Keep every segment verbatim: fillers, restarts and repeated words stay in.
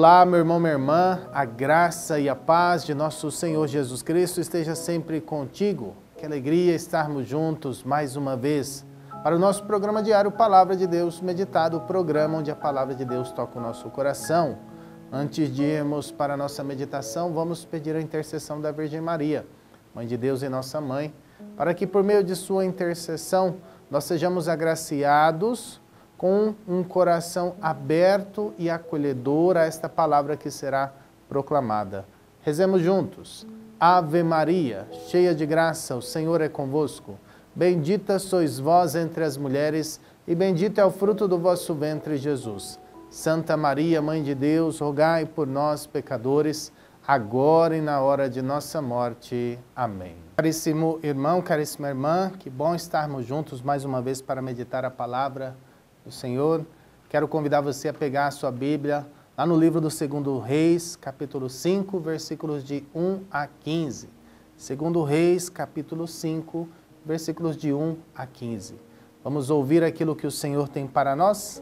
Olá, meu irmão, minha irmã, a graça e a paz de nosso Senhor Jesus Cristo esteja sempre contigo. Que alegria estarmos juntos mais uma vez para o nosso programa diário Palavra de Deus Meditado, o programa onde a Palavra de Deus toca o nosso coração. Antes de irmos para a nossa meditação, vamos pedir a intercessão da Virgem Maria, Mãe de Deus e nossa Mãe, para que por meio de sua intercessão nós sejamos agraciados com um coração aberto e acolhedor a esta palavra que será proclamada. Rezemos juntos. Ave Maria, cheia de graça, o Senhor é convosco. Bendita sois vós entre as mulheres, e bendito é o fruto do vosso ventre, Jesus. Santa Maria, Mãe de Deus, rogai por nós, pecadores, agora e na hora de nossa morte. Amém. Caríssimo irmão, caríssima irmã, que bom estarmos juntos mais uma vez para meditar a palavra do Senhor. Quero convidar você a pegar a sua Bíblia lá no livro do Segundo Reis, capítulo cinco, versículos de um a quinze. Segundo Reis, capítulo cinco, versículos de um a quinze. Vamos ouvir aquilo que o Senhor tem para nós?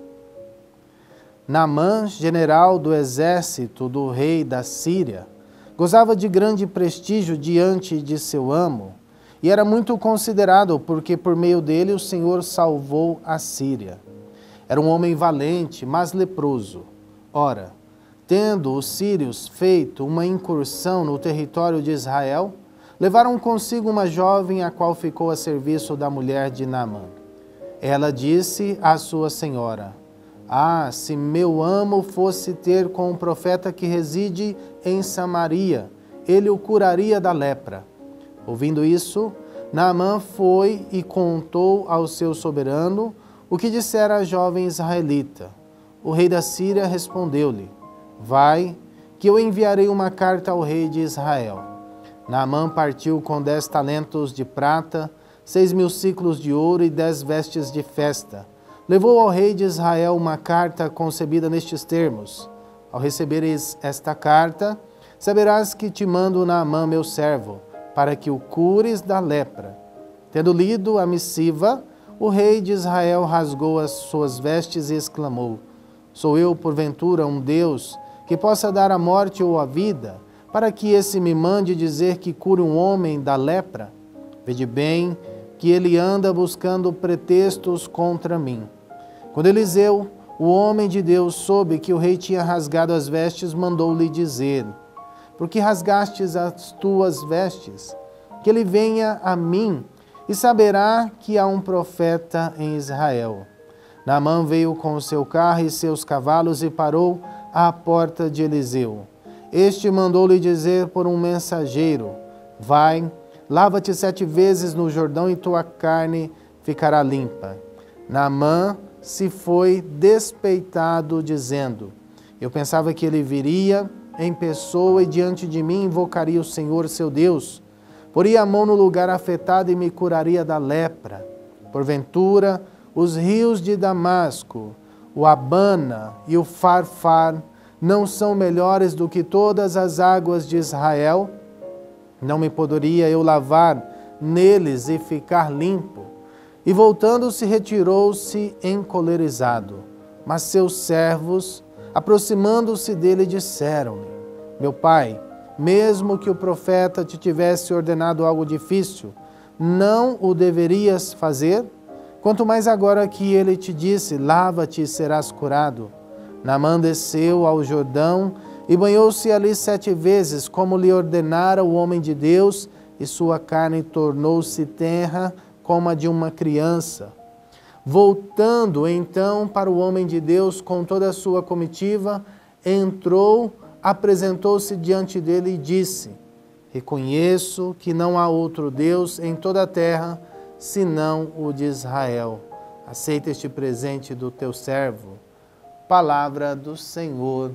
Naamã, general do exército do rei da Síria, gozava de grande prestígio diante de seu amo e era muito considerado porque por meio dele o Senhor salvou a Síria. Era um homem valente, mas leproso. Ora, tendo os sírios feito uma incursão no território de Israel, levaram consigo uma jovem a qual ficou a serviço da mulher de Naamã. Ela disse à sua senhora: Ah, se meu amo fosse ter com um profeta que reside em Samaria, ele o curaria da lepra. Ouvindo isso, Naamã foi e contou ao seu soberano o que dissera a jovem israelita. O rei da Síria respondeu-lhe: Vai, que eu enviarei uma carta ao rei de Israel. Naamã partiu com dez talentos de prata, seis mil ciclos de ouro e dez vestes de festa. Levou ao rei de Israel uma carta concebida nestes termos: Ao receberes esta carta, saberás que te mando Naamã, meu servo, para que o cures da lepra. Tendo lido a missiva, o rei de Israel rasgou as suas vestes e exclamou: Sou eu, porventura, um Deus que possa dar a morte ou a vida, para que esse me mande dizer que cure um homem da lepra? Vede bem que ele anda buscando pretextos contra mim. Quando Eliseu, o homem de Deus, soube que o rei tinha rasgado as vestes, mandou-lhe dizer: Por que rasgastes as tuas vestes? Que ele venha a mim e saberá que há um profeta em Israel. Naamã veio com o seu carro e seus cavalos e parou à porta de Eliseu. Este mandou-lhe dizer por um mensageiro: Vai, lava-te sete vezes no Jordão e tua carne ficará limpa. Naamã se foi despeitado, dizendo: Eu pensava que ele viria em pessoa e diante de mim invocaria o Senhor seu Deus, poria a mão no lugar afetado e me curaria da lepra. Porventura, os rios de Damasco, o Abana e o Farfar não são melhores do que todas as águas de Israel? Não me poderia eu lavar neles e ficar limpo? E voltando-se, retirou-se encolerizado. Mas seus servos, aproximando-se dele, disseram-lhe: Meu pai, mesmo que o profeta te tivesse ordenado algo difícil, não o deverias fazer? Quanto mais agora que ele te disse: Lava-te e serás curado. Naamã desceu ao Jordão e banhou-se ali sete vezes, como lhe ordenara o homem de Deus, e sua carne tornou-se tenra como a de uma criança. Voltando então para o homem de Deus com toda a sua comitiva, entrou, apresentou-se diante dele e disse: Reconheço que não há outro Deus em toda a terra, senão o de Israel. Aceita este presente do teu servo. Palavra do Senhor,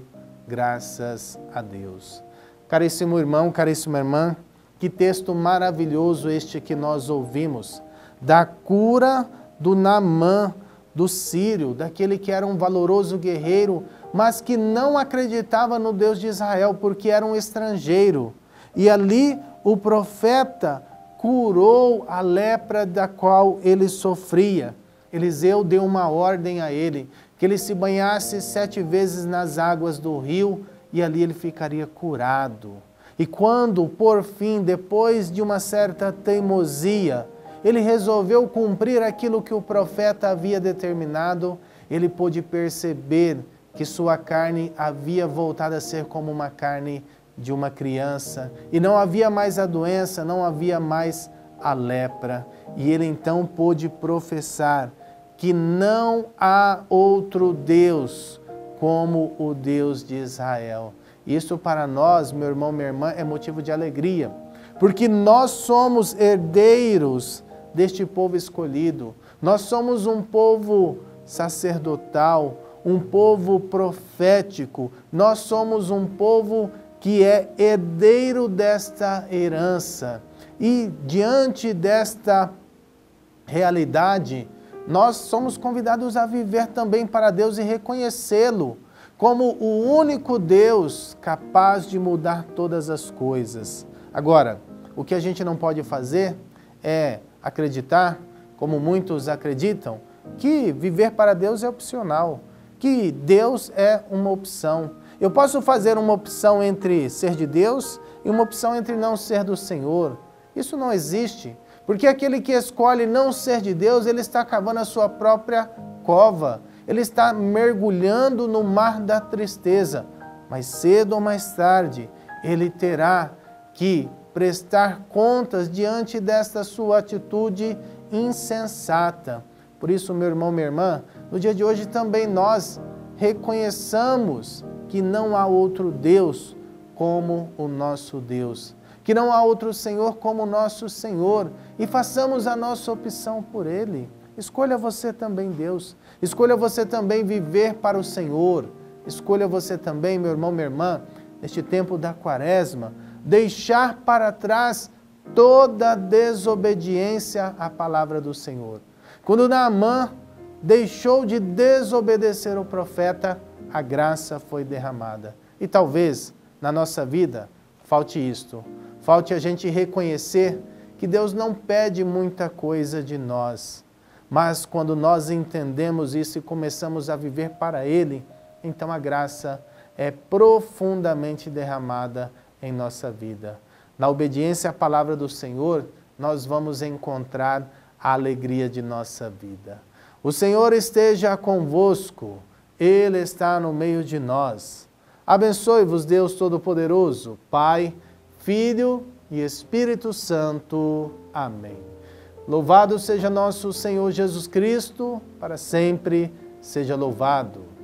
graças a Deus. Caríssimo irmão, caríssima irmã, que texto maravilhoso este que nós ouvimos, da cura do Naamã, do sírio, daquele que era um valoroso guerreiro, mas que não acreditava no Deus de Israel, porque era um estrangeiro. E ali o profeta curou a lepra da qual ele sofria. Eliseu deu uma ordem a ele, que ele se banhasse sete vezes nas águas do rio e ali ele ficaria curado. E quando, por fim, depois de uma certa teimosia, ele resolveu cumprir aquilo que o profeta havia determinado, ele pôde perceber que sua carne havia voltado a ser como uma carne de uma criança, e não havia mais a doença, não havia mais a lepra. E ele então pôde professar que não há outro Deus como o Deus de Israel. Isso para nós, meu irmão, minha irmã, é motivo de alegria, porque nós somos herdeiros deste povo escolhido. Nós somos um povo sacerdotal, um povo profético. Nós somos um povo que é herdeiro desta herança. E diante desta realidade, nós somos convidados a viver também para Deus e reconhecê-lo como o único Deus capaz de mudar todas as coisas. Agora, o que a gente não pode fazer é acreditar, como muitos acreditam, que viver para Deus é opcional, que Deus é uma opção. Eu posso fazer uma opção entre ser de Deus e uma opção entre não ser do Senhor. Isso não existe, porque aquele que escolhe não ser de Deus, ele está cavando a sua própria cova, ele está mergulhando no mar da tristeza. Mas cedo ou mais tarde, ele terá que prestar contas diante desta sua atitude insensata. Por isso, meu irmão, minha irmã, no dia de hoje também nós reconheçamos que não há outro Deus como o nosso Deus, que não há outro Senhor como o nosso Senhor, e façamos a nossa opção por Ele. Escolha você também Deus, escolha você também viver para o Senhor, escolha você também, meu irmão, minha irmã, neste tempo da quaresma, deixar para trás toda desobediência à palavra do Senhor. Quando Naamã deixou de desobedecer o profeta, a graça foi derramada. E talvez na nossa vida falte isto, falte a gente reconhecer que Deus não pede muita coisa de nós, mas quando nós entendemos isso e começamos a viver para Ele, então a graça é profundamente derramada em nossa vida. Na obediência à palavra do Senhor, nós vamos encontrar a alegria de nossa vida. O Senhor esteja convosco, Ele está no meio de nós. Abençoe-vos Deus Todo-Poderoso, Pai, Filho e Espírito Santo. Amém. Louvado seja nosso Senhor Jesus Cristo, para sempre seja louvado.